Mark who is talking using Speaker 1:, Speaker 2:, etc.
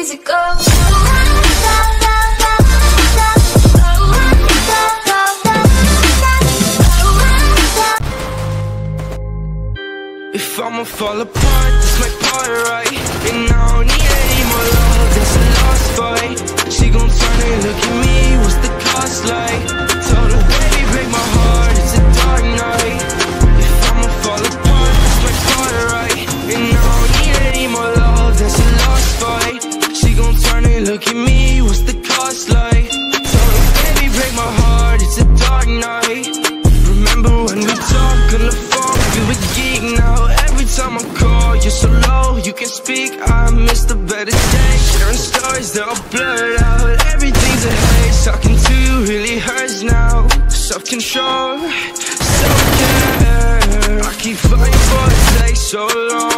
Speaker 1: easy go.
Speaker 2: If I'ma fall apart, this my part, right? And I don't need any more love, that's a lost fight. She gon' turn and look at me, what's the cost like? Told her, baby, break my heart, it's a dark night. If I'ma fall apart, this my part, right? And I don't need any more love, that's a lost fight. She gon' turn and look at me, what's the cost like? Told her, baby, break my heart, it's a dark night. Remember when we talked on the phone, you a geek now. Every time I call, you're so low, you can speak. I miss the better days, sharing stories that are blurred out. Everything's a haze, talking to you really hurts now. Self-control, self-care, I keep fighting for it, takes so long.